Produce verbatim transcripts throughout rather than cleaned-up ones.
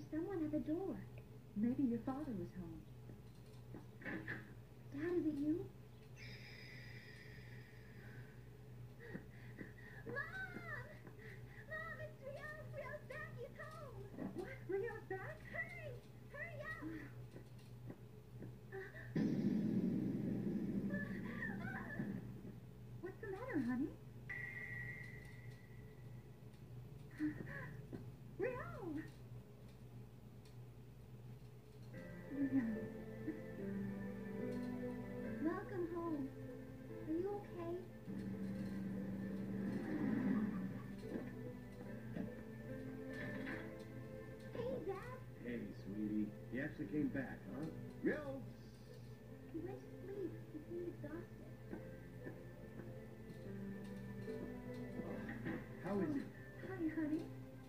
someone at the door. Maybe your father was home. Dad, is it you? Mom! Mom, it's Rio! Rio's back! He's home! What? Rio's back? Hurry! Hurry up! What's the matter, honey? Rio! Rio. Welcome home. Are you okay? Hey, Dad. Hey, sweetie. You actually came back, huh? Yo! He went to sleep. He seemed exhausted. How is it? Hi, honey.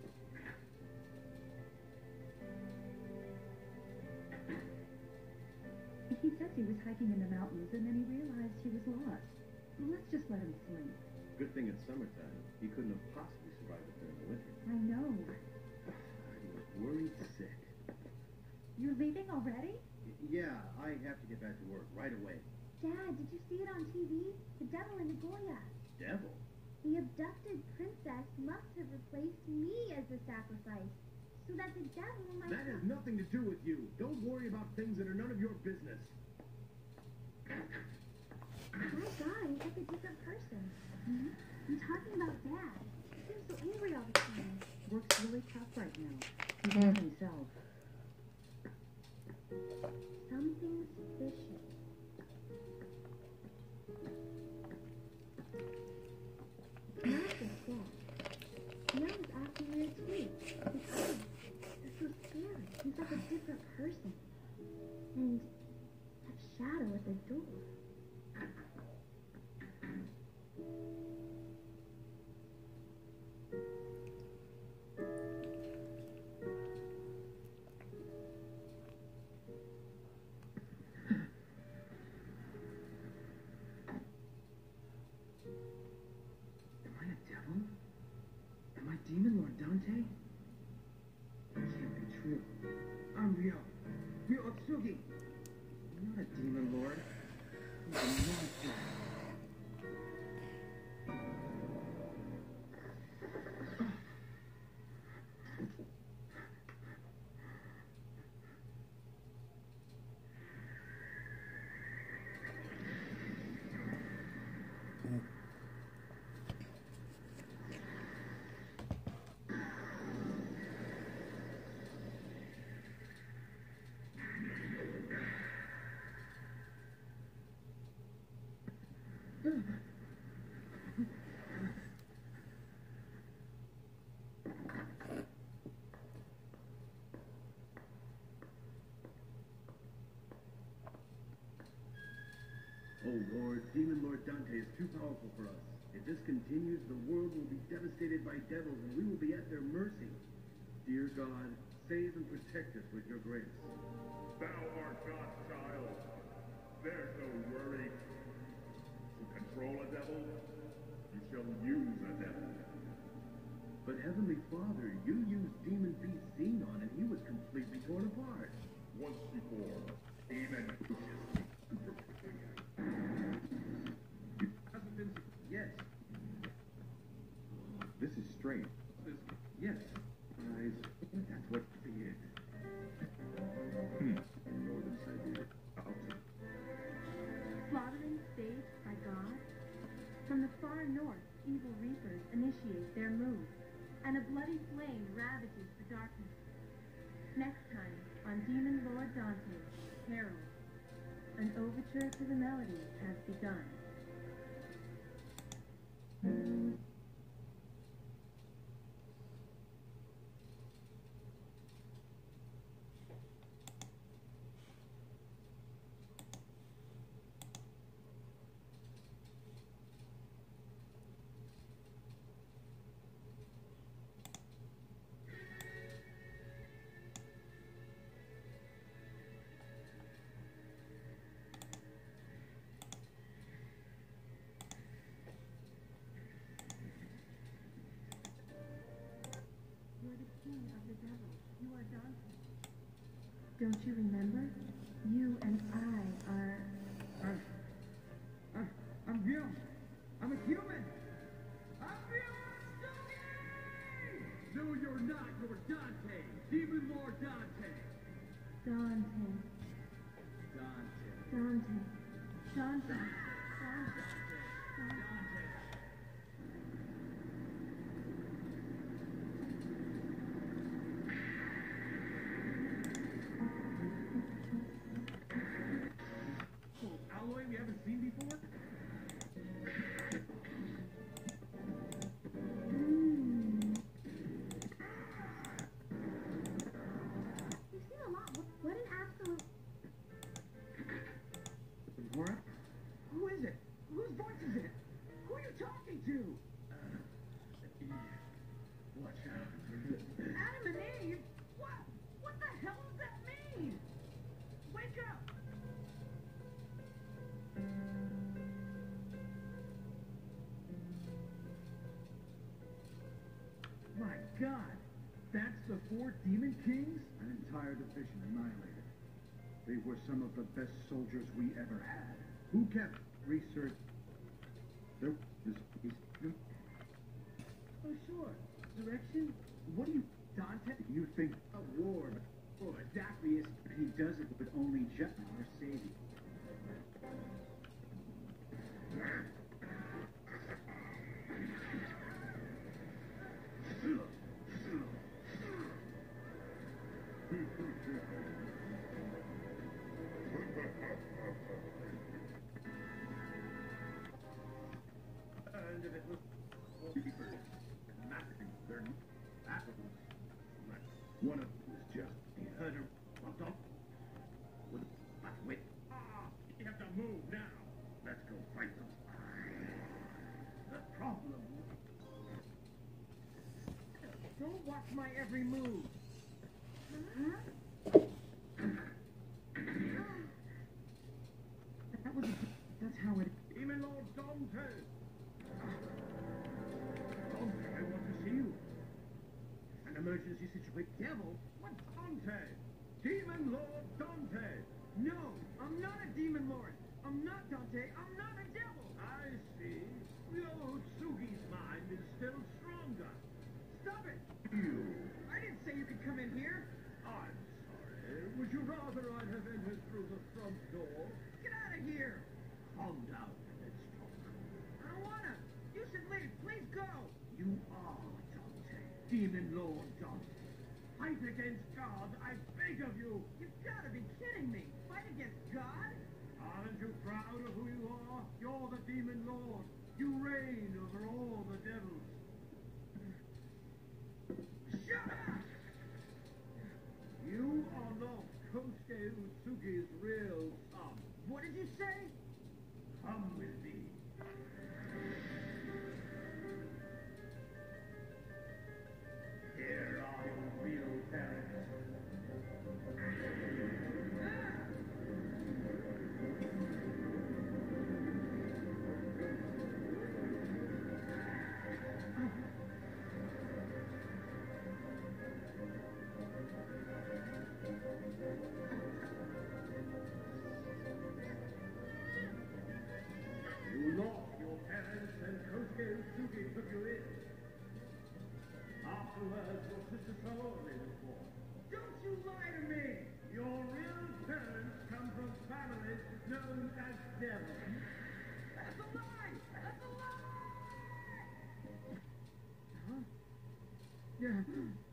He says he was hiking in the mountains and then he realized he was lost. Well, let's just let him sleep. Good thing it's summertime. He couldn't have possibly survived it during the winter. I know. He was worried sick. You're leaving already? Yeah, I have to get back to work right away. Dad, did you see it on T V? The devil in Nagoya. Devil? The abducted princess must have replaced me as the sacrifice, so that the devil might... That has nothing to do with you. Don't worry about things that are none of your business. My God, he's like a different person. Mm-hmm. I'm talking about Dad. He seems so angry all the time. Works really tough right now. He's not himself. Something's fishy. Not just Dad. Neil was acting weird too. He's hurt. That's so scary. He's like a different person. And that shadow at the door. Am I a devil? Am I Demon Lord Dante? It can't be true. I'm Rio. Rio Otsugi. I'm not a Demon Lord. I'm a monster. Oh Lord, Demon Lord Dante is too powerful for us. If this continues, the world will be devastated by devils and we will be at their mercy. Dear God, save and protect us with your grace. Thou art God's child. There's no worry. To control a devil, you shall use a devil. But Heavenly Father, you used Demon Beast Xenon and he was completely torn apart. Once before, even Hasn't been... Yes. This is strange. This... Yes. Eyes. That's what it is. Hmm. Northern Siberia. Outside. Slaughtering staged by God? From the far north, evil reapers initiate their move, and a bloody flame ravages the darkness. Next time, on Demon Lord Dante's Herald, an overture to the melody has begun. You're the king of the devil. You are Dante. Don't you remember? You and I are... I'm, I'm, I'm real. I'm a human. I'm real Sugi! No, you're not. You're Dante. Demon Lord Dante. Dante. Dante. Dante. Dante. Dante. Alloy we haven't seen before? You've seen a lot. What, what an absolute... What? Who is it? Whose voice is it? Who are you talking to? Watch out. Adam and Eve? What? What the hell does that mean? Wake up! My God! That's the four Demon Kings? An entire division annihilated. They were some of the best soldiers we ever had. Who kept research? There is... Oh, sure. Direction? What do you... Dante? You think a war? Oh, exactly. Is he does it with only just our saving. And if it was reapers, mapping their apples, one of them was just a hunter. Well, don't. With a wait. Ah, you have to move now. Let's go fight them. The problem. Don't watch my every move. Huh? That was. That's how it. Demon Lord Dante. Dante, I want to see you. An emergency situation. Devil? What Dante? Demon Lord Dante. No, I'm not a demon lord. I'm not Dante. I'm not a devil. I see. The old Tsugi's mind is still stronger. Stop it! You. I didn't say you could come in here. I'm sorry. Would you rather I have entered through the front door? Get out of here! Calm down and let's talk. I don't wanna. You should leave. Please go. You are Dante. Demon Lord Dante. Fight against God, I beg of you. You've gotta be kidding me. Fight against God? Aren't you proud of who you are? You're the Demon Lord. You reign over all the devils. Shut up! You are not Kosuke Utsugi's real son. What did you say? Come with me. Here are your real parents. You lost your parents and Kosuke Utsugi took you in. Afterwards, your sister Salome was born. Don't you lie to me! Your real parents come from families known as devils. That's a lie! That's a lie! Huh? Yeah.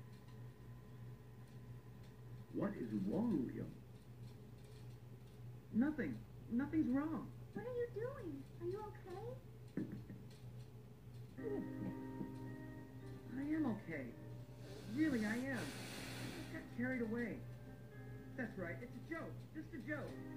What is wrong, Leo? Nothing. Nothing's wrong. What are you doing? Are you okay? I am okay. Really, I am. I just got carried away. That's right, it's a joke. Just a joke.